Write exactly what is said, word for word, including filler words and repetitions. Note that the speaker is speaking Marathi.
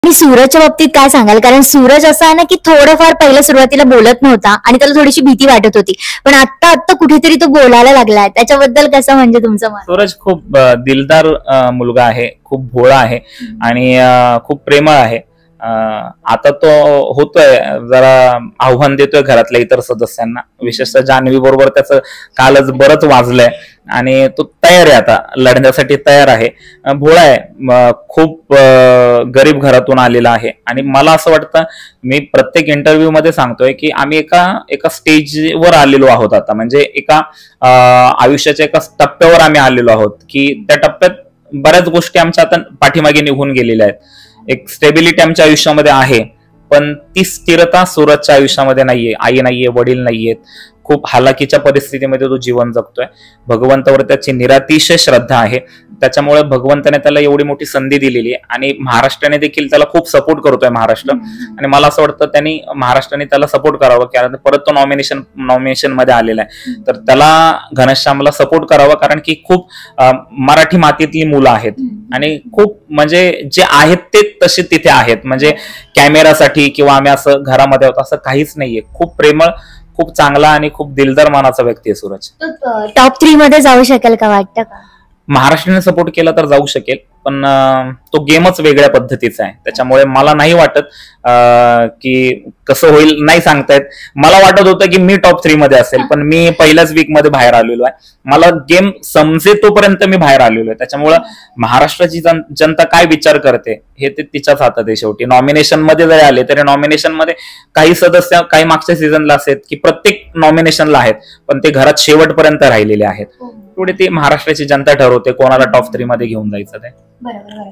आणि सूरजच्या बाबतीत काय सांगाल? कारण सूरज असा आहे ना की थोडंफार पहिल्या सुरुवातीला बोलत नव्हता आणि त्याला थोडीशी भीती वाटत होती, पण आता आता कुठेतरी तो बोलायला लागलाय. त्याच्याबद्दल कसं म्हणजे तुमचं मत? सूरज खूप अ, दिलदार अ, मुलगा आहे, खूप भोळा आहे आणि अ, खूप प्रेमळ आहे. अ, आता तो होतोय जरा आव्हान देतोय घरातल्या इतर सदस्यांना, विशेषतः जान्हवी बरोबर त्याचं कालच बरंच वाजलंय आणि तो तयार आहे, आता लढण्यासाठी तयार आहे. अ, भोळा आहे, म, खूप अ, गरीब घरातून आलेला आहे आणि मला असं वाटतं, मी प्रत्येक इंटरव्ह्यू मध्ये सांगतोय की आम्ही एका एका स्टेजवर आलेलो आहोत आता, म्हणजे एका अ, आयुष्याच्या एका टप्प्यावर आम्ही आलेलो आहोत की त्या टप्प्यात बऱ्याच गोष्टी आमच्या आता पाठीमागे निघून गेलेल्या आहेत. एक स्टेबिलिटी आमच्या आयुष्यामध्ये आहे, पण ती स्थिरता सूरजच्या आयुष्यामध्ये नाहीये. आई नाहीये, वडील नाहीयेत, खूप हालाकीच्या परिस्थितीमध्ये तो जीवन जगतोय. भगवंतावर त्याची निरातिशय श्रद्धा आहे, त्याच्यामुळे भगवंताने त्याला एवढी मोठी संधी दिलेली आहे आणि महाराष्ट्राने देखील त्याला खूप सपोर्ट करतोय महाराष्ट्र. आणि मला असं वाटतं त्यांनी महाराष्ट्राने त्याला सपोर्ट करावा, कारण परत तो नॉमिनेशन नॉमिनेशन मध्ये आलेला आहे, तर त्याला घनश्यामला सपोर्ट करावा, कारण की खूप अ, मराठी मातीतली मुलं आहेत आणि खूप म्हणजे जे आहेत ते तसे तिथे आहेत, म्हणजे कॅमेरासाठी किंवा आम्ही असं घरामध्ये आहोत असं काहीच नाहीये. खूप प्रेमळ, खूप चांगला आणि खूप दिलदार मनाचा व्यक्ती आहे सूरज. टॉप थ्री मध्ये जाऊ शकेल का वाटतं का? महाराष्ट्राने सपोर्ट केला तर जाऊ शकेल, पण अं, तो गेमच वेगळ्या पद्धतीचा आहे, त्याच्यामुळे मला नाही वाटत अं, की कसं होईल नाही सांगतायत. मला वाटत होतं की मी टॉप थ्री मध्ये असेल, पण मी पहिल्याच वीक मध्ये बाहेर आलेलो आहे. मला गेम समजे तोपर्यंत मी बाहेर आलेलो आहे, त्याच्यामुळे महाराष्ट्राची जन, जनता काय विचार करते हे ते तिच्याच हातात आहे. शेवटी नॉमिनेशन मध्ये जरी आले तरी नॉमिनेशन मध्ये काही सदस्य काही मागच्या सीझनला असेल की प्रत्येक नॉमिनेशनला आहेत, पण ते घरात शेवटपर्यंत राहिलेले आहेत. पुढे ती महाराष्ट्राची जनता ठरवते कोणाला टॉप थ्री मध्ये घेऊन जायचं ते. बरोबर.